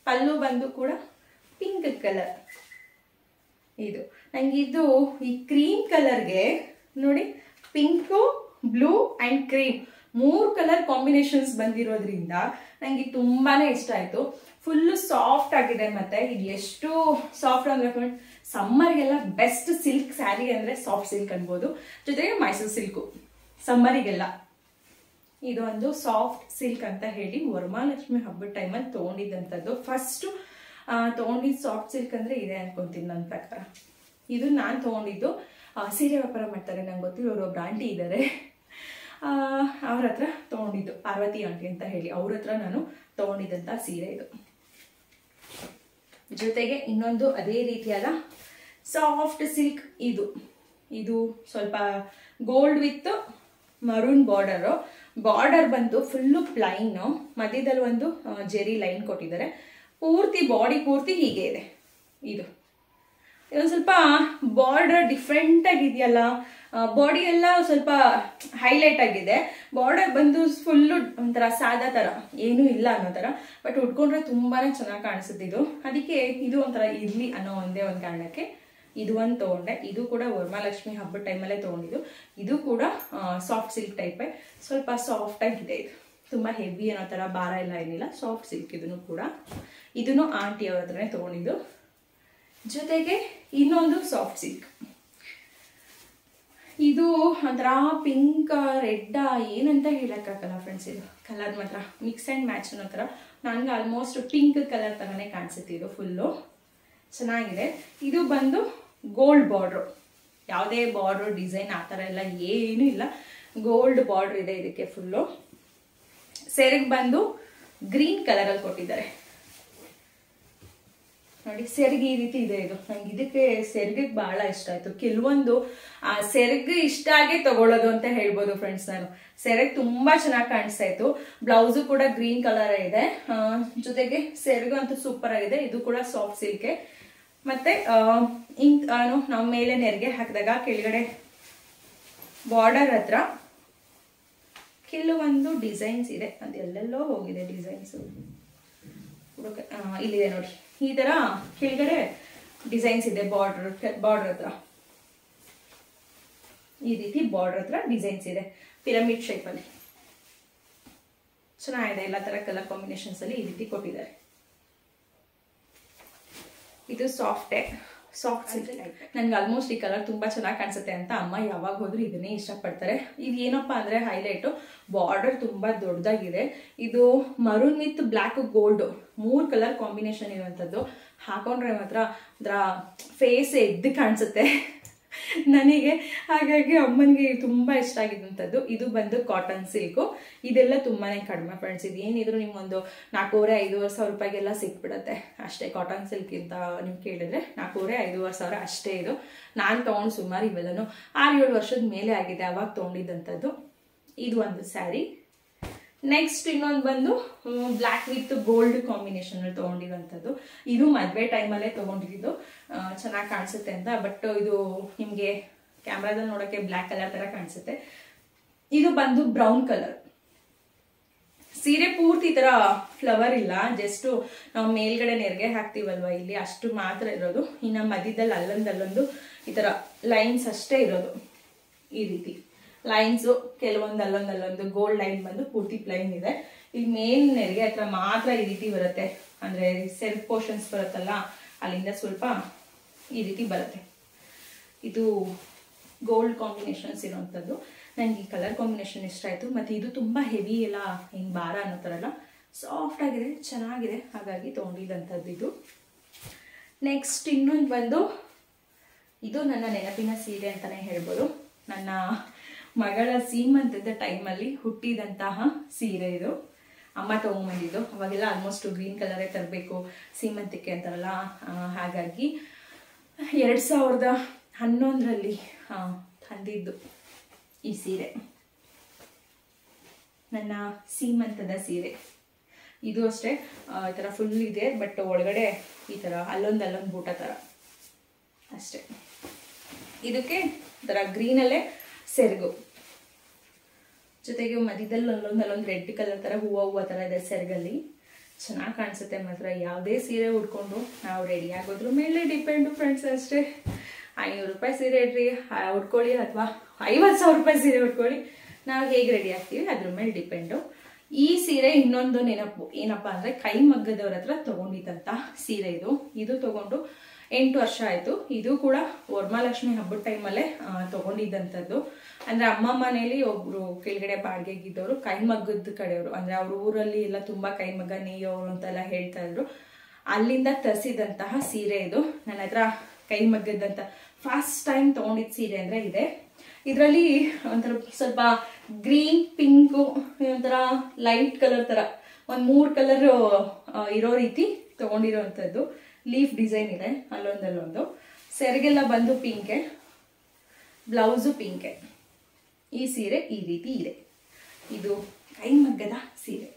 ಪಲ್ಲು ಬಂದು ಕೂಡ ಪಿಂಕ್ ಕಲರ್. ಇದು ನಂಗಿದು ಈ ಕ್ರೀಮ್ ಕಲರ್ಗೆ ನೋಡಿ, ಪಿಂಕು, ಬ್ಲೂ ಅಂಡ್ ಕ್ರೀಮ್ ಮೂರು ಕಲರ್ ಕಾಂಬಿನೇಷನ್ಸ್ ಬಂದಿರೋದ್ರಿಂದ ನಂಗೆ ತುಂಬಾನೇ ಇಷ್ಟ ಆಯ್ತು. ಫುಲ್ಲು ಸಾಫ್ಟ್ ಆಗಿದೆ. ಮತ್ತೆ ಇದು ಎಷ್ಟು ಸಾಫ್ಟ್ ಅಂದ್ರೆ ಫ್ರೆಂಡ್, ಸಮ್ಮರ್ಗೆಲ್ಲ ಬೆಸ್ಟ್ ಸಿಲ್ಕ್ ಸ್ಯಾರಿ ಅಂದ್ರೆ ಸಾಫ್ಟ್ ಸಿಲ್ಕ್ ಅನ್ಬೋದು. ಜೊತೆಗೆ ಮೈಸೂರು ಸಿಲ್ಕು ಸಮ್ಮರಿಗೆಲ್ಲ. ಇದು ಒಂದು ಸಾಫ್ಟ್ ಸಿಲ್ಕ್ ಅಂತ ಹೇಳಿ ವರಮಹಾಲಕ್ಷ್ಮಿ ಹಬ್ಬದ ಟೈಮಲ್ಲಿ ತಗೊಂಡಿದ್ದಂಥದ್ದು. ಫಸ್ಟ್ ತಗೊಂಡಿದ್ದು ಸಾಫ್ಟ್ ಸಿಲ್ಕ್ ಅಂದ್ರೆ ಇದೆ ಅನ್ಕೊಂತೀನಿ ನನ್ನ ಪ್ರಕಾರ. ಇದು ನಾನು ತಗೊಂಡಿದ್ದು ಸೀರೆ ವ್ಯಾಪಾರ ಮಾಡ್ತಾರೆ, ನಂಗೆ ಗೊತ್ತಿರೋರು ಒಬ್ರು ಆಂಟಿ ಇದ್ದಾರೆ, ಅವ್ರ ಹತ್ರ ತಗೊಂಡಿದ್ದು, ಪಾರ್ವತಿ ಆಂಟಿ ಅಂತ ಹೇಳಿ, ಅವ್ರ ಹತ್ರ ನಾನು ತಗೊಂಡಿದ್ದಂಥ ಸೀರೆ ಇದು. ಜೊತೆಗೆ ಇನ್ನೊಂದು ಅದೇ ರೀತಿಯಾದ ಸಾಫ್ಟ್ ಸಿಲ್ಕ್. ಇದು ಇದು ಸ್ವಲ್ಪ gold with maroon border. Border ಬಂದು ಫುಲ್ಲು ಪ್ಲೈನು, ಮಧ್ಯದಲ್ಲಿ ಒಂದು ಜೆರಿ ಲೈನ್ ಕೊಟ್ಟಿದ್ದಾರೆ. ಪೂರ್ತಿ ಬಾಡಿ ಪೂರ್ತಿ ಹೀಗೆ ಇದೆ. ಇದು ಇದೊಂದು ಸ್ವಲ್ಪ ಬಾರ್ಡರ್ ಡಿಫ್ರೆಂಟ್ ಆಗಿದೆಯಲ್ಲ, ಬಾಡಿ ಎಲ್ಲ ಸ್ವಲ್ಪ ಹೈಲೈಟ್ ಆಗಿದೆ. ಬಾರ್ಡರ್ ಬಂದು ಫುಲ್ಲು ಒಂಥರ ಸಾದಾ ಥರ ಏನೂ ಇಲ್ಲ ಅನ್ನೋ ಥರ, ಬಟ್ ಉಟ್ಕೊಂಡ್ರೆ ತುಂಬಾನೇ ಚೆನ್ನಾಗಿ ಕಾಣಿಸುತ್ತೆ ಇದು. ಅದಕ್ಕೆ ಇದು ಒಂಥರ ಇರಲಿ ಅನ್ನೋ ಒಂದೇ ಒಂದು ಕಾರಣಕ್ಕೆ ಇದು ಒಂದು ತೊಗೊಂಡೆ. ಇದು ಕೂಡ ವರಮಹಾಲಕ್ಷ್ಮಿ ಹಬ್ಬದ ಟೈಮಲ್ಲೇ ತೊಗೊಂಡಿದ್ದು. ಇದು ಕೂಡ ಸಾಫ್ಟ್ ಸಿಲ್ಕ್ ಟೈಪೇ, ಸ್ವಲ್ಪ ಸಾಫ್ಟ್ ಆಗಿದೆ. ಇದು ತುಂಬ ಹೆವಿ ಅನ್ನೋ ಥರ ಭಾರ ಎಲ್ಲ ಏನಿಲ್ಲ, ಸಾಫ್ಟ್ ಸಿಲ್ಕ್. ಇದನ್ನು ಕೂಡ ಇದನ್ನು ಆಂಟಿ ಅವ್ರ ಹತ್ರನೇ ತೊಗೊಂಡಿದ್ದು. ಜೊತೆಗೆ ಇನ್ನೊಂದು ಸಾಫ್ಟ್ ಸಿಲ್ಕ್. ಇದು ಒಂಥರ ಪಿಂಕ್ ರೆಡ್ ಏನಂತ ಹೇಳಕ್ಕಾಗಲ್ಲ ಫ್ರೆಂಡ್ಸ್. ಇದು ಕಲರ್ ಮಾತ್ರ ಮಿಕ್ಸ್ ಆ್ಯಂಡ್ ಮ್ಯಾಚ್ ಅನ್ನೋ ಥರ. ನನಗೆ ಆಲ್ಮೋಸ್ಟ್ ಪಿಂಕ್ ಕಲರ್ ಥರನೇ ಕಾಣಿಸುತ್ತೆ. ಇದು ಫುಲ್ಲು ಚೆನ್ನಾಗಿದೆ. ಇದು ಬಂದು ಗೋಲ್ಡ್ ಬಾರ್ಡ್ರು, ಯಾವುದೇ ಬಾರ್ಡ್ರು ಡಿಸೈನ್ ಆ ಥರ ಎಲ್ಲ ಏನೂ ಇಲ್ಲ, ಗೋಲ್ಡ್ ಬಾರ್ಡ್ರ್ ಇದೆ ಇದಕ್ಕೆ ಫುಲ್ಲು. ಸೆರಗ್ ಬಂದು ಗ್ರೀನ್ ಕಲರಲ್ಲಿ ಕೊಟ್ಟಿದ್ದಾರೆ ನೋಡಿ. ಸೆರಗು ಈ ರೀತಿ ಇದೆ. ಇದು ನಂಗೆ ಇದಕ್ಕೆ ಸೆರಗಿಗೆ ಬಹಳ ಇಷ್ಟ ಆಯ್ತು. ಕೆಲವೊಂದು ಆ ಸೆರಗು ಇಷ್ಟ ಆಗೇ ತಗೊಳ್ಳೋದು ಅಂತ ಹೇಳ್ಬೋದು ಫ್ರೆಂಡ್ಸ್. ನಾನು ಸೆರಗು ತುಂಬಾ ಚೆನ್ನಾಗಿ ಕಾಣಿಸ್ತಾ ಇತ್ತು. ಬ್ಲೌಸು ಕೂಡ ಗ್ರೀನ್ ಕಲರ್ ಇದೆ, ಜೊತೆಗೆ ಸೆರಗು ಅಂತೂ ಸೂಪರ್ ಆಗಿದೆ. ಇದು ಕೂಡ ಸಾಫ್ಟ್ ಸಿಲ್ಕೆ. ಮತ್ತೆ ಇಂಕ್ ನಾವು ಮೇಲೆ ನೆರಿಗೆ ಹಾಕಿದಾಗ ಕೆಳಗಡೆ ಬಾರ್ಡರ್ ಹತ್ರ ಕೆಲವೊಂದು ಡಿಸೈನ್ಸ್ ಇದೆ, ಅದೆಲ್ಲೆಲ್ಲೋ ಹೋಗಿದೆ ಡಿಸೈನ್ಸ್. ಇಲ್ಲಿದೆ ನೋಡಿ, ಈ ತರ ಕೆಳಗಡೆ ಡಿಸೈನ್ಸ್ ಇದೆ ಬಾರ್ಡರ್ ಬಾರ್ಡರ್ ಹತ್ರ. ಈ ರೀತಿ ಬಾರ್ಡರ್ ಹತ್ರ ಡಿಸೈನ್ಸ್ ಇದೆ ಪಿರಮಿಡ್ ಶೇಪ್ ಅಲ್ಲಿ. ಚೆನ್ನಾಗಿದೆ. ಎಲ್ಲ ತರ ಕಲರ್ ಕಾಂಬಿನೇಷನ್ಸ್ ಅಲ್ಲಿ ಈ ರೀತಿ ಕೊಟ್ಟಿದ್ದಾರೆ. ಇದು ಸಾಫ್ಟೇ ಸಾಫ್ಟ್ ಸಿಲ್ಕ್. ನನ್ಗೆ ಆಲ್ಮೋಸ್ಟ್ ಈ ಕಲರ್ ತುಂಬಾ ಚೆನ್ನಾಗಿ ಕಾಣಿಸುತ್ತೆ ಅಂತ ಅಮ್ಮ ಯಾವಾಗ ಹೋದ್ರು ಇದನ್ನೇ ಇಷ್ಟಪಡ್ತಾರೆ. ಇದು ಏನಪ್ಪಾ ಅಂದ್ರೆ ಹೈಲೈಟು, ಬಾರ್ಡರ್ ತುಂಬಾ ದೊಡ್ಡದಾಗಿದೆ. ಇದು ಮರೂನ್ ವಿತ್ ಬ್ಲ್ಯಾಕ್ ಗೋಲ್ಡ್ ಮೂರ್ ಕಲರ್ ಕಾಂಬಿನೇಷನ್ ಇರುವಂತದ್ದು. ಹಾಕೊಂಡ್ರೆ ಮಾತ್ರ ಅದರ ಫೇಸ್ ಎದ್ದು ಕಾಣಿಸುತ್ತೆ ನನಗೆ. ಹಾಗಾಗಿ ಅಮ್ಮನಿಗೆ ತುಂಬಾ ಇಷ್ಟ ಆಗಿದ್ದಂಥದ್ದು. ಇದು ಬಂದು ಕಾಟನ್ ಸಿಲ್ಕು. ಇದೆಲ್ಲ ತುಂಬಾನೇ ಕಡಿಮೆ ಫ್ರೆಂಡ್ಸ್. ಇದು ಏನಿದ್ರು ನಿಮ್ಗೊಂದು ನಾಲ್ಕೂವರೆ ಐದೂವರೆ ಸಾವಿರ ರೂಪಾಯಿಗೆಲ್ಲ ಸಿಕ್ಬಿಡುತ್ತೆ ಅಷ್ಟೇ. ಕಾಟನ್ ಸಿಲ್ಕ್ ಅಂತ ನೀವು ಕೇಳಿದ್ರೆ ನಾಲ್ಕೂವರೆ ಐದೂವರೆ ಸಾವಿರ ಅಷ್ಟೇ. ಇದು ನಾನು ತಗೊಂಡು ಸುಮಾರು ಇವೆಲ್ಲನು ಆರು ಏಳು ವರ್ಷದ ಮೇಲೆ ಆಗಿದೆ ಅವಾಗ ತಗೊಂಡಿದ್ದಂಥದ್ದು. ಇದು ಒಂದು ಸ್ಯಾರಿ. ನೆಕ್ಸ್ಟ್ ಇನ್ನೊಂದು ಬಂದು ಬ್ಲ್ಯಾಕ್ ವಿತ್ ಗೋಲ್ಡ್ ಕಾಂಬಿನೇಷನ್ ಅಲ್ಲಿ ತಗೊಂಡಿರುವಂಥದ್ದು. ಇದು ಮದುವೆ ಟೈಮಲ್ಲೇ ತಗೊಂಡಿದ್ದು, ಚೆನ್ನಾಗಿ ಕಾಣಿಸುತ್ತೆ ಅಂತ. ಬಟ್ ಇದು ನಿಮಗೆ ಕ್ಯಾಮ್ರಾದಲ್ಲಿ ನೋಡೋಕ್ಕೆ ಬ್ಲ್ಯಾಕ್ ಕಲರ್ ತರ ಕಾಣಿಸುತ್ತೆ. ಇದು ಬಂದು ಬ್ರೌನ್ ಕಲರ್. ಸೀರೆ ಪೂರ್ತಿ ತರ ಫ್ಲವರ್ ಇಲ್ಲ, ಜಸ್ಟ್ ನಾವು ಮೇಲ್ಗಡೆ ನೆರಿಗೆ ಹಾಕ್ತೀವಲ್ವಾ ಇಲ್ಲಿ ಅಷ್ಟು ಮಾತ್ರ ಇರೋದು. ಇನ್ನು ಮಧ್ಯದಲ್ಲಿ ಅಲ್ಲೊಂದು ಅಲ್ಲೊಂದು ಈ ತರ ಲೈನ್ಸ್ ಅಷ್ಟೇ ಇರೋದು. ಈ ರೀತಿ ಲೈನ್ಸು ಕೆಲವೊಂದು ಅಲ್ಲೊಂದು ಅಲ್ಲೊಂದು ಗೋಲ್ಡ್ ಲೈನ್ ಬಂದು ಪೂರ್ತಿ ಪ್ಲೈನ್ ಇದೆ. ಇಲ್ಲಿ ಮೇಲ್ ನೆರಿಗೆ ಹತ್ರ ಮಾತ್ರ ಈ ರೀತಿ ಬರುತ್ತೆ, ಅಂದ್ರೆ ಸೆಲ್ಫ್ ಪೋರ್ಷನ್ಸ್ ಬರುತ್ತಲ್ಲ ಅಲ್ಲಿಂದ ಸ್ವಲ್ಪ ಈ ರೀತಿ ಬರುತ್ತೆ. ಇದು ಗೋಲ್ಡ್ ಕಾಂಬಿನೇಷನ್ಸ್ ಇರೋವಂಥದ್ದು. ನನಗೆ ಈ ಕಲರ್ ಕಾಂಬಿನೇಷನ್ ಇಷ್ಟ ಆಯಿತು. ಮತ್ತು ಇದು ತುಂಬ ಹೆವಿ ಎಲ್ಲ ಹಿಂಗೆ ಭಾರ ಅನ್ನೋ ಥರ ಎಲ್ಲ ಸಾಫ್ಟ್ ಆಗಿದೆ, ಚೆನ್ನಾಗಿದೆ, ಹಾಗಾಗಿ ತೊಗೊಂಡಿದ್ದಂಥದ್ದು ಇದು. ನೆಕ್ಸ್ಟ್ ಇನ್ನೊಂದು ಬಂದು ಇದು ನನ್ನ ನೆನಪಿನ ಸೀರೆ ಅಂತಲೇ ಹೇಳ್ಬೋದು. ನನ್ನ ಮಗಳ ಸೀಮಂತದ ಟೈಮಲ್ಲಿ ಹುಟ್ಟಿದಂತಹ ಸೀರೆ ಇದು. ಅಮ್ಮ ತೊಗೊಂಬಂದಿದ್ದು. ಅವಾಗೆಲ್ಲ ಆಲ್ಮೋಸ್ಟ್ ಗ್ರೀನ್ ಕಲರೇ ತರಬೇಕು ಸೀಮಂತಕ್ಕೆ ಅಂತಾರಲ್ಲ, ಹಾಗಾಗಿ ಎರಡು ಸಾವಿರದ ಹನ್ನೊಂದರಲ್ಲಿ ತಂದಿದ್ದು ಈ ಸೀರೆ, ನನ್ನ ಸೀಮಂತದ ಸೀರೆ. ಇದು ಅಷ್ಟೇ ಈ ಥರ ಫುಲ್ ಇದೆ, ಬಟ್ ಒಳಗಡೆ ಈ ಥರ ಅಲ್ಲೊಂದು ಅಲ್ಲೊಂದು ಬೂಟ ಥರ ಅಷ್ಟೇ. ಇದಕ್ಕೆ ಥರ ಗ್ರೀನಲ್ಲೇ ಸೆರಗು, ಜೊತೆಗೆ ಮಧ್ಯದಲ್ಲಿ ಅಲ್ಲೊಂದು ಅಲ್ಲೊಂದು ರೆಡ್ ಕಲರ್ ಥರ ಹೂವು ಹೂವು ಥರ ಇದೆ ಸೆರಗಲ್ಲಿ. ಚೆನ್ನಾಗಿ ಕಾಣಿಸುತ್ತೆ ಮಾತ್ರ. ಯಾವುದೇ ಸೀರೆ ಉಟ್ಕೊಂಡು ನಾವು ರೆಡಿ ಆಗೋದ್ರ ಮೇಲೆ ಡಿಪೆಂಡು ಫ್ರೆಂಡ್ಸ್ ಅಷ್ಟೇ. ಐನೂರು ರೂಪಾಯಿ ಸೀರೆ ಇಡ್ರಿ ಉಟ್ಕೊಳ್ಳಿ ಅಥವಾ ಐವತ್ತು ಸಾವಿರ ರೂಪಾಯಿ ಸೀರೆ ಉಟ್ಕೊಳ್ಳಿ, ನಾವು ಹೇಗೆ ರೆಡಿ ಆಗ್ತೀವಿ ಅದ್ರ ಮೇಲೆ ಡಿಪೆಂಡು. ಈ ಸೀರೆ ಇನ್ನೊಂದು ನೆನಪು ಏನಪ್ಪ ಅಂದರೆ ಕೈ ಮಗ್ಗದವ್ರ ಹತ್ರ ತೊಗೊಂಡಿದ್ದಂಥ ಸೀರೆ ಇದು. ಇದು ತೊಗೊಂಡು ಎಂಟು ವರ್ಷ ಆಯಿತು. ಇದು ಕೂಡ ವರಮಹಾಲಕ್ಷ್ಮಿ ಹಬ್ಬದ ಟೈಮಲ್ಲೇ ತೊಗೊಂಡಿದ್ದಂಥದ್ದು. ಅಂದರೆ ಅಮ್ಮ ಮನೇಲಿ ಒಬ್ಬರು ಕೆಳಗಡೆ ಬಾಡಿಗೆಗಿದ್ದವರು ಕೈ ಮಗ್ಗದ ಕಡೆಯವರು, ಅಂದರೆ ಅವ್ರ ಊರಲ್ಲಿ ಎಲ್ಲ ತುಂಬ ಕೈ ಮಗ್ಗ ನೇಯೋರು ಅಂತೆಲ್ಲ ಹೇಳ್ತಾ ಇದ್ರು. ಅಲ್ಲಿಂದ ತರಿಸಿದಂತಹ ಸೀರೆ ಇದು. ನನ್ನ ಹತ್ರ ಕೈ ಮಗ್ಗದಂತ ಫಸ್ಟ್ ಟೈಮ್ ತೊಗೊಂಡಿದ್ದ ಸೀರೆ ಅಂದರೆ ಇದೆ. ಇದರಲ್ಲಿ ಒಂಥರ ಸ್ವಲ್ಪ ಗ್ರೀನ್ ಪಿಂಕು ಒಂಥರ ಲೈಟ್ ಕಲರ್ ಥರ ಒಂದು ಮೂರು ಕಲರ್ ಇರೋ ರೀತಿ ತೊಗೊಂಡಿರೋವಂಥದ್ದು. ಲೀಫ್ ಡಿಸೈನ್ ಇದೆ ಅಲ್ಲೊಂದಲ್ಲೊಂದು. ಸೆರಗೆಲ್ಲ ಬಂದು ಪಿಂಕೆ, ಬ್ಲೌಸು ಪಿಂಕೆ. ಈ ಸೀರೆ ಈ ರೀತಿ ಇದೆ. ಇದು ಕೈ ಮಗ್ಗದ ಸೀರೆ.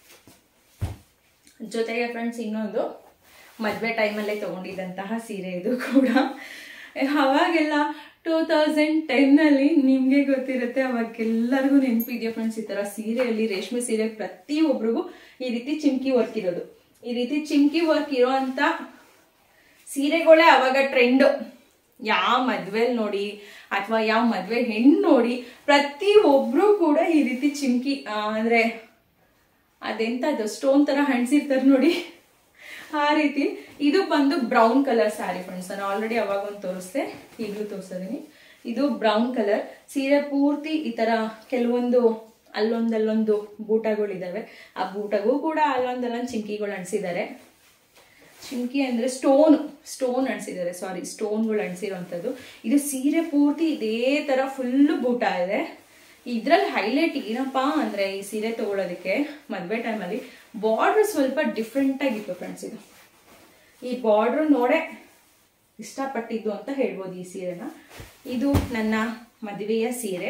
ಜೊತೆಗೆ ಫ್ರೆಂಡ್ಸ್ ಇನ್ನೊಂದು ಮದುವೆ ಟೈಮಲ್ಲೇ ತೊಗೊಂಡಿದ್ದಂತಹ ಸೀರೆ ಇದು ಕೂಡ. ಅವಾಗೆಲ್ಲ ಟೂ ತೌಸಂಡ್ ಟೆನ್ನಲ್ಲಿ ನಿಮಗೆ ಗೊತ್ತಿರುತ್ತೆ, ಅವಾಗೆಲ್ಲರಿಗೂ ನೆನಪಿದೆಯಾ ಫ್ರೆಂಡ್ಸ್, ಈ ಥರ ಸೀರೆಯಲ್ಲಿ ರೇಷ್ಮೆ ಸೀರೆ ಪ್ರತಿಯೊಬ್ಬರಿಗೂ ಈ ರೀತಿ ಚಿಮ್ಕಿ ವರ್ಕ್ ಇರೋದು. ಈ ರೀತಿ ಚಿಮ್ಕಿ ವರ್ಕ್ ಇರೋ ಅಂಥ ಸೀರೆಗಳೇ ಅವಾಗ ಟ್ರೆಂಡು. ಯಾವ ಮದುವೆಲಿ ನೋಡಿ ಅಥವಾ ಯಾವ ಮದುವೆ ಹೆಣ್ಣು ನೋಡಿ ಪ್ರತಿಯೊಬ್ಬರು ಕೂಡ ಈ ರೀತಿ ಚಿಮ್ಕಿ ಅಂದರೆ ಅದೆಂಥದ್ದು ಸ್ಟೋನ್ ಥರ ಹಣ್ಸಿರ್ತಾರೆ ನೋಡಿ, ಆ ರೀತಿ. ಇದು ಬಂದು ಬ್ರೌನ್ ಕಲರ್ ಸ್ಯಾರಿ ಫ್ರೆಂಡ್ಸ್. ನಾನು ಆಲ್ರೆಡಿ ಅವಾಗ ಒಂದು ತೋರಿಸ್ದೆ, ಈಗಲೂ ತೋರಿಸಿದ್ದೀನಿ. ಇದು ಬ್ರೌನ್ ಕಲರ್ ಸೀರೆ. ಪೂರ್ತಿ ಈ ಥರ ಕೆಲವೊಂದು ಅಲ್ಲೊಂದಲ್ಲೊಂದು ಬೂಟಗಳಿದ್ದಾವೆ. ಆ ಬೂಟಗೂ ಕೂಡ ಅಲ್ಲೊಂದಲ್ಲೊಂದು ಚಿಮ್ಕಿಗಳು ಅಣಿಸಿದ್ದಾರೆ. ಚಿಮ್ಕಿ ಅಂದರೆ ಸ್ಟೋನ್ ಸ್ಟೋನ್ ಅಣಿಸಿದ್ದಾರೆ, ಸಾರಿ ಸ್ಟೋನ್ಗಳು ಅಣಿಸಿರೋವಂಥದ್ದು. ಇದು ಸೀರೆ ಪೂರ್ತಿ ಇದೇ ಥರ ಫುಲ್ಲು ಬೂಟ ಇದೆ. ಇದ್ರಲ್ಲಿ ಹೈಲೈಟ್ ಏನಪ್ಪಾ ಅಂದರೆ ಈ ಸೀರೆ ತೊಗೊಳೋದಕ್ಕೆ ಮದುವೆ ಟೈಮಲ್ಲಿ ಬಾರ್ಡ್ರ್ ಸ್ವಲ್ಪ ಡಿಫ್ರೆಂಟ್ ಆಗಿತ್ತು ಫ್ರೆಂಡ್ಸ್. ಇದು ಈ ಬಾರ್ಡ್ರು ನೋಡೇ ಇಷ್ಟಪಟ್ಟಿದ್ದು ಅಂತ ಹೇಳ್ಬೋದು ಈ ಸೀರೆನ. ಇದು ನನ್ನ ಮದುವೆಯ ಸೀರೆ.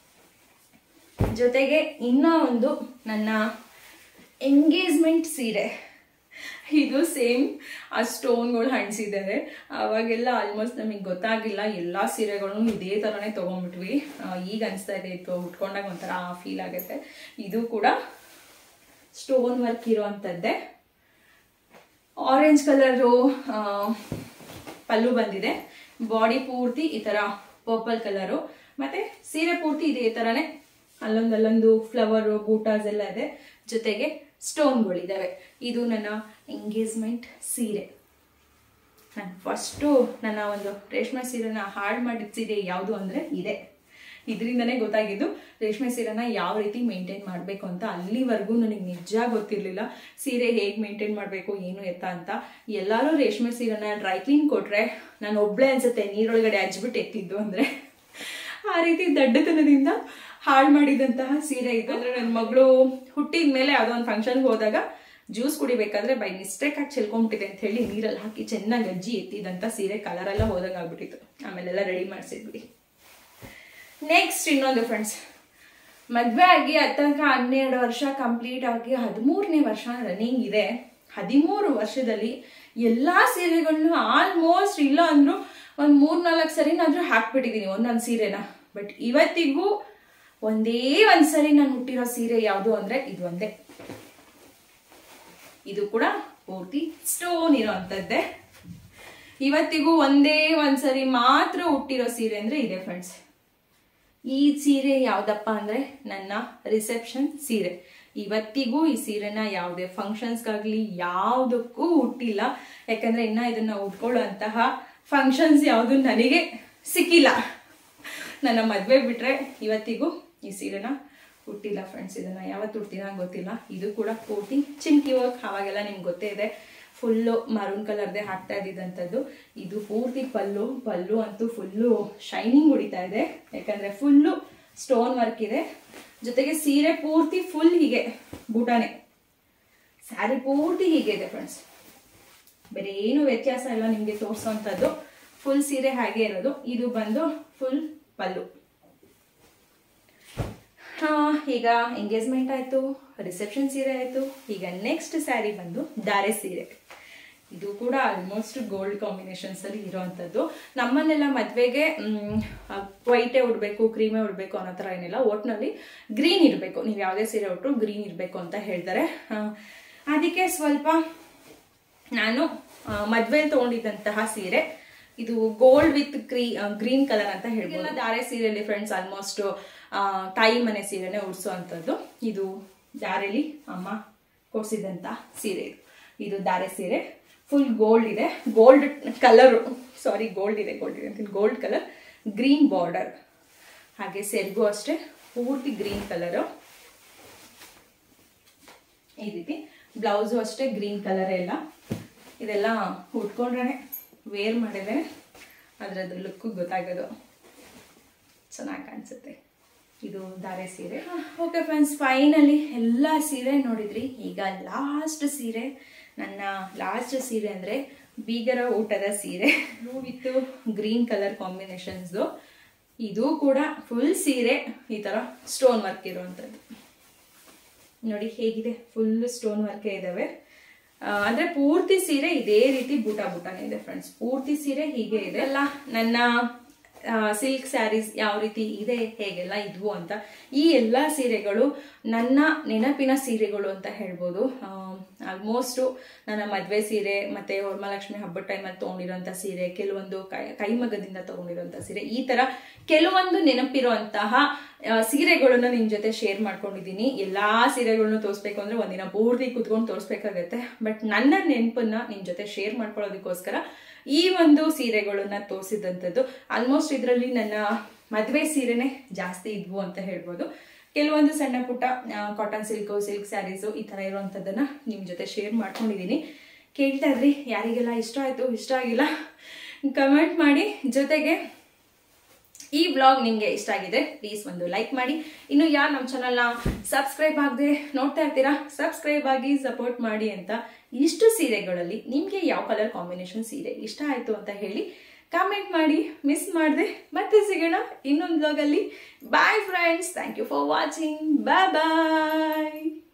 ಜೊತೆಗೆ ಇನ್ನೂ ಒಂದು ನನ್ನ ಎಂಗೇಜ್ಮೆಂಟ್ ಸೀರೆ. ಇದು ಸೇಮ್ ಆ ಸ್ಟೋನ್ಗಳು ಹಣ್ಸಿದ್ದಾರೆ. ಅವಾಗೆಲ್ಲ ಆಲ್ಮೋಸ್ಟ್ ನಮಗೆ ಗೊತ್ತಾಗಿಲ್ಲ, ಎಲ್ಲ ಸೀರೆಗಳನ್ನು ಇದೇ ಥರನೇ ತೊಗೊಂಡ್ಬಿಟ್ವಿ. ಈಗ ಅನಿಸ್ತಾ ಇದೆ ಇತ್ತು ಉಟ್ಕೊಂಡಾಗ ಒಂಥರ ಫೀಲ್ ಆಗುತ್ತೆ. ಇದು ಕೂಡ ಸ್ಟೋನ್ ವರ್ಕ್ ಇರೋವಂಥದ್ದೇ. ಆರೆಂಜ್ ಕಲರು ಪಲ್ಲು ಬಂದಿದೆ. ಬಾಡಿ ಪೂರ್ತಿ ಈ ಥರ ಪರ್ಪಲ್ ಕಲರು. ಮತ್ತು ಸೀರೆ ಪೂರ್ತಿ ಇದೇ ಥರನೇ ಅಲ್ಲೊಂದಲ್ಲೊಂದು ಫ್ಲವರು ಬೂಟಾಸ್ ಎಲ್ಲ ಇದೆ. ಜೊತೆಗೆ ಸ್ಟೋನ್ಗಳಿದ್ದಾವೆ. ಇದು ನನ್ನ ಎಂಗೇಜ್ಮೆಂಟ್ ಸೀರೆ. ನಾನು ಫಸ್ಟು ನನ್ನ ಒಂದು ರೇಷ್ಮೆ ಸೀರೆನ ಹಾಳು ಮಾಡಿದ ಸೀರೆ ಯಾವುದು ಅಂದರೆ ಇದೆ. ಇದರಿಂದನೇ ಗೊತ್ತಾಗಿದ್ದು ರೇಷ್ಮೆ ಸೀರೆನ ಯಾವ ರೀತಿ ಮೇಂಟೈನ್ ಮಾಡಬೇಕು ಅಂತ. ಅಲ್ಲಿವರೆಗೂ ನನಗೆ ನಿಜ ಗೊತ್ತಿರಲಿಲ್ಲ ಸೀರೆ ಹೇಗೆ ಮೇಂಟೈನ್ ಮಾಡಬೇಕು ಏನು ಎತ್ತ ಅಂತ. ಎಲ್ಲರೂ ರೇಷ್ಮೆ ಸೀರೆನ ಡ್ರೈ ಕ್ಲೀನ್ ಕೊಟ್ಟರೆ ನಾನು ಒಬ್ಬಳೇ ಅನಿಸುತ್ತೆ ನೀರೊಳಗಡೆ ಹಚ್ಬಿಟ್ಟು ಎತ್ತಿದ್ದು ಅಂದರೆ. ಆ ರೀತಿ ದಡ್ಡತನದಿಂದ ಹಾಳು ಮಾಡಿದಂತಹ ಸೀರೆ ಇದು. ಅಂದರೆ ನನ್ನ ಮಗಳು ಹುಟ್ಟಿದ ಮೇಲೆ ಯಾವುದೋ ಒಂದು ಫಂಕ್ಷನ್ಗೆ ಹೋದಾಗ ಜ್ಯೂಸ್ ಕುಡಿಬೇಕಾದ್ರೆ ಬೈ ಮಿಸ್ಟೇಕ್ ಆಗಿ ಚೆಲ್ಕೊಂಬಿಟ್ಟಿದೆ ಅಂತ ಹೇಳಿ ನೀರಲ್ಲಿ ಹಾಕಿ ಚೆನ್ನಾಗಿ ಅಜ್ಜಿ ಎತ್ತಿದಂಥ ಸೀರೆ ಕಲರೆಲ್ಲ ಹೋದಾಗ ಆಗ್ಬಿಟ್ಟಿತ್ತು. ಆಮೇಲೆಲ್ಲ ರೆಡಿ ಮಾಡಿಸಿದ್ವಿ. ನೆಕ್ಸ್ಟ್ ಇನ್ನೊಂದು ಫ್ರೆಂಡ್ಸ್, ಮದುವೆ ಆಗಿ ಹತ್ತಂಕ ಹನ್ನೆರಡು ವರ್ಷ ಕಂಪ್ಲೀಟ್ ಆಗಿ ಹದಿಮೂರನೇ ವರ್ಷ ರನ್ನಿಂಗ್ ಇದೆ. ಹದಿಮೂರು ವರ್ಷದಲ್ಲಿ ಎಲ್ಲ ಸೀರೆಗಳನ್ನು ಆಲ್ಮೋಸ್ಟ್ ಇಲ್ಲ ಅಂದರೂ ಒಂದು ಮೂರು ನಾಲ್ಕು ಸರಿನಾದರೂ ಹಾಕ್ಬಿಟ್ಟಿದ್ದೀನಿ ಒಂದೊಂದು ಸೀರೆನ. ಬಟ್ ಇವತ್ತಿಗೂ ಒಂದೇ ಒಂದು ಸರಿ ನಾನು ಹುಟ್ಟಿರೋ ಸೀರೆ ಯಾವುದು ಅಂದರೆ ಇದು ಒಂದೇ. ಇದು ಕೂಡ ಪೂರ್ತಿ ಸ್ಟೋನ್ ಇರೋವಂಥದ್ದೇ. ಇವತ್ತಿಗೂ ಒಂದೇ ಒಂದು ಸರಿ ಮಾತ್ರ ಹುಟ್ಟಿರೋ ಸೀರೆ ಅಂದರೆ ಇದೆ ಫ್ರೆಂಡ್ಸ್. ಈ ಸೀರೆ ಯಾವುದಪ್ಪ ಅಂದರೆ ನನ್ನ ರಿಸೆಪ್ಷನ್ ಸೀರೆ. ಇವತ್ತಿಗೂ ಈ ಸೀರೆನ ಯಾವುದೇ ಫಂಕ್ಷನ್ಸ್ಗಾಗಲಿ ಯಾವುದಕ್ಕೂ ಹುಟ್ಟಿಲ್ಲ. ಯಾಕಂದರೆ ಇನ್ನೂ ಇದನ್ನು ಉಟ್ಕೊಳ್ಳೋ ಅಂತಹ ಫಂಕ್ಷನ್ಸ್ ಯಾವುದು ನನಗೆ ಸಿಕ್ಕಿಲ್ಲ. ನನ್ನ ಮದುವೆ ಬಿಟ್ಟರೆ ಇವತ್ತಿಗೂ ಈ ಸೀರೆನ ಹುಟ್ಟಿಲ್ಲ ಫ್ರೆಂಡ್ಸ್. ಇದನ್ನು ಯಾವತ್ತು ಹುಡ್ತೀನ ಗೊತ್ತಿಲ್ಲ. ಇದು ಕೂಡ ಪೂರ್ತಿ ಚಿಮ್ಕಿ ವರ್ಕ್. ಆವಾಗೆಲ್ಲ ನಿಮ್ಗೆ ಗೊತ್ತೇ ಇದೆ, ಫುಲ್ಲು ಮರೂನ್ ಕಲರ್ದೇ ಹಾಕ್ತಾ ಇದ್ದಿದ್ದಂಥದ್ದು. ಇದು ಪೂರ್ತಿ ಪಲ್ಲು. ಪಲ್ಲು ಅಂತೂ ಫುಲ್ಲು ಶೈನಿಂಗ್ ಹೊಡಿತಾ ಇದೆ, ಯಾಕಂದರೆ ಫುಲ್ಲು ಸ್ಟೋನ್ ವರ್ಕ್ ಇದೆ. ಜೊತೆಗೆ ಸೀರೆ ಪೂರ್ತಿ ಫುಲ್ ಹೀಗೆ ಬೂಟಾನೆ. ಸ್ಯಾರಿ ಪೂರ್ತಿ ಹೀಗೆ ಇದೆ ಫ್ರೆಂಡ್ಸ್. ಬೇರೆ ಏನು ವ್ಯತ್ಯಾಸ ಇಲ್ಲ ನಿಮಗೆ ತೋರಿಸೋವಂಥದ್ದು. ಫುಲ್ ಸೀರೆ ಹಾಗೆ ಇರೋದು. ಇದು ಬಂದು ಫುಲ್ ಪಲ್ಲು. ಈಗ ಎಂಗೇಜ್ಮೆಂಟ್ ಆಯಿತು, ರಿಸೆಪ್ಷನ್ ಸೀರೆ ಆಯಿತು. ಈಗ ನೆಕ್ಸ್ಟ್ ಸ್ಯಾರಿ ಬಂದು ಧಾರೆ ಸೀರೆ. ಇದು ಕೂಡ ಆಲ್ಮೋಸ್ಟ್ ಗೋಲ್ಡ್ ಕಾಂಬಿನೇಷನ್ಸಲ್ಲಿ ಇರೋವಂಥದ್ದು. ನಮ್ಮನ್ನೆಲ್ಲ ಮದುವೆಗೆ ವೈಟೇ ಉಡಬೇಕು, ಕ್ರೀಮೇ ಉಡಬೇಕು ಅನ್ನೋ ಥರ ಏನಿಲ್ಲ. ಒಟ್ಟಿನಲ್ಲಿ ಗ್ರೀನ್ ಇರಬೇಕು. ನೀವು ಯಾವುದೇ ಸೀರೆ ಉಟ್ಟರು ಗ್ರೀನ್ ಇರಬೇಕು ಅಂತ ಹೇಳ್ತಾರೆ. ಅದಕ್ಕೆ ಸ್ವಲ್ಪ ನಾನು ಮದ್ವೆಲಿ ತಗೊಂಡಿದ್ದಂತಹ ಸೀರೆ, ಇದು ಗೋಲ್ಡ್ ವಿತ್ ಗ್ರೀ ಗ್ರೀನ್ ಕಲರ್ ಅಂತ ಹೇಳ್ಬೋದು. ಧಾರೆ ಸೀರೆಯಲ್ಲಿ ಫ್ರೆಂಡ್ಸ್ ಆಲ್ಮೋಸ್ಟ್ ತಾಯಿ ಮನೆ ಸೀರೆನೇ ಉಡ್ಸೋವಂಥದ್ದು. ಇದು ಧಾರೆಲಿ ಅಮ್ಮ ಕೊಡ್ಸಿದಂತ ಸೀರೆ. ಇದು ಇದು ಧಾರೆ ಸೀರೆ, ಫುಲ್ ಗೋಲ್ಡ್ ಇದೆ, ಗೋಲ್ಡ್ ಕಲರು ಸಾರಿ ಗೋಲ್ಡ್ ಇದೆ ಗೋಲ್ಡ್ ಇದೆ ಅಂತೀನಿ ಗೋಲ್ಡ್ ಕಲರ್, ಗ್ರೀನ್ ಬಾರ್ಡರ್. ಹಾಗೆ ಸೆರ್ಗು ಅಷ್ಟೇ ಪೂರ್ತಿ ಗ್ರೀನ್ ಕಲರು. ಈ ರೀತಿ ಬ್ಲೌಸು ಅಷ್ಟೇ ಗ್ರೀನ್ ಕಲರ್ ಎಲ್ಲ. ಇದೆಲ್ಲ ಉಟ್ಕೊಂಡ್ರೆ ವೇರ್ ಮಾಡಿದ್ರೆ ಅದರದ್ದು ಲುಕ್ಕು ಗೊತ್ತಾಗೋದು, ಚೆನ್ನಾಗಿ ಕಾಣಿಸುತ್ತೆ. ಇದು ಧಾರೆ ಸೀರೆ. ಓಕೆ ಫ್ರೆಂಡ್ಸ್, ಫೈನಲಿ ಎಲ್ಲ ಸೀರೆ ನೋಡಿದ್ರಿ. ಈಗ ಲಾಸ್ಟ್ ಸೀರೆ, ನನ್ನ ಲಾಸ್ಟ್ ಸೀರೆ ಅಂದರೆ ಬೀಗರ ಊಟದ ಸೀರೆ ವಿತ್ ಗ್ರೀನ್ ಕಲರ್ ಕಾಂಬಿನೇಷನ್ಸ್ದು. ಇದು ಕೂಡ ಫುಲ್ ಸೀರೆ ಈ ಥರ ಸ್ಟೋನ್ ವರ್ಕ್ ಇರುವಂಥದ್ದು. ನೋಡಿ ಹೇಗಿದೆ, ಫುಲ್ ಸ್ಟೋನ್ ವರ್ಕೇ ಇದ್ದಾವೆ. ಅಂದರೆ ಪೂರ್ತಿ ಸೀರೆ ಇದೇ ರೀತಿ ಬೂಟ ಬೂಟನೇ ಇದೆ ಫ್ರೆಂಡ್ಸ್. ಪೂರ್ತಿ ಸೀರೆ ಹೀಗೆ ಇದೆ. ಅಲ್ಲ ನನ್ನ ಸಿಲ್ಕ್ ಸ್ಯಾರೀಸ್ ಯಾವ ರೀತಿ ಇದೆ, ಹೇಗೆಲ್ಲ ಇದ್ವು ಅಂತ, ಈ ಎಲ್ಲ ಸೀರೆಗಳು ನನ್ನ ನೆನಪಿನ ಸೀರೆಗಳು ಅಂತ ಹೇಳ್ಬೋದು. ಆಲ್ಮೋಸ್ಟು ನನ್ನ ಮದುವೆ ಸೀರೆ ಮತ್ತು ವರಮಹಾಲಕ್ಷ್ಮಿ ಹಬ್ಬದ ಟೈಮಲ್ಲಿ ತೊಗೊಂಡಿರೋಂಥ ಸೀರೆ, ಕೆಲವೊಂದು ಕೈ ಕೈಮಗದಿಂದ ತೊಗೊಂಡಿರೋಂಥ ಸೀರೆ, ಈ ಥರ ಕೆಲವೊಂದು ನೆನಪಿರುವಂತಹ ಸೀರೆಗಳನ್ನ ನಿಮ್ಮ ಜೊತೆ ಶೇರ್ ಮಾಡ್ಕೊಂಡಿದ್ದೀನಿ. ಎಲ್ಲ ಸೀರೆಗಳನ್ನ ತೋರಿಸ್ಬೇಕು ಅಂದರೆ ಒಂದಿನ ಪೂರ್ತಿ ಕೂತ್ಕೊಂಡು ತೋರಿಸ್ಬೇಕಾಗತ್ತೆ. ಬಟ್ ನನ್ನ ನೆನಪನ್ನ ನಿಮ್ಮ ಜೊತೆ ಶೇರ್ ಮಾಡ್ಕೊಳ್ಳೋದಕ್ಕೋಸ್ಕರ ಈ ಒಂದು ಸೀರೆಗಳನ್ನ ತೋರಿಸಿದಂಥದ್ದು. ಆಲ್ಮೋಸ್ಟ್ ಇದರಲ್ಲಿ ನನ್ನ ಮದುವೆ ಸೀರೆನೇ ಜಾಸ್ತಿ ಇದ್ವು ಅಂತ ಹೇಳ್ಬೋದು. ಕೆಲವೊಂದು ಸಣ್ಣ ಪುಟ್ಟ ಕಾಟನ್ ಸಿಲ್ಕು, ಸಿಲ್ಕ್ ಸ್ಯಾರೀಸು ಈ ಥರ ಇರುವಂಥದ್ದನ್ನು ನಿಮ್ಮ ಜೊತೆ ಶೇರ್ ಮಾಡ್ಕೊಂಡಿದ್ದೀನಿ. ಕೇಳ್ತಾ ಇದ್ರಿ ಯಾರಿಗೆಲ್ಲ ಇಷ್ಟ ಆಯಿತು, ಇಷ್ಟ ಆಗಿಲ್ಲ ಕಮೆಂಟ್ ಮಾಡಿ. ಜೊತೆಗೆ ಈ ವ್ಲಾಗ್ ನಿಮಗೆ ಇಷ್ಟ ಆಗಿದೆ ಪ್ಲೀಸ್ ಒಂದು ಲೈಕ್ ಮಾಡಿ. ಇನ್ನು ಯಾರು ನಮ್ಮ ಚಾನಲ್ನ ಸಬ್ಸ್ಕ್ರೈಬ್ ಆಗದೆ ನೋಡ್ತಾ ಇರ್ತೀರಾ, ಸಬ್ಸ್ಕ್ರೈಬ್ ಆಗಿ ಸಪೋರ್ಟ್ ಮಾಡಿ ಅಂತ. ಇಷ್ಟು ಸೀರೆಗಳಲ್ಲಿ ನಿಮಗೆ ಯಾವ ಕಲರ್ ಕಾಂಬಿನೇಷನ್ ಸೀರೆ ಇಷ್ಟ ಆಯಿತು ಅಂತ ಹೇಳಿ ಕಾಮೆಂಟ್ ಮಾಡಿ. ಮಿಸ್ ಮಾಡದೆ ಮತ್ತೆ ಸಿಗೋಣ ಇನ್ನೊಂದು ವ್ಲಾಗಲ್ಲಿ. Bye friends, thank you for watching. Bye bye.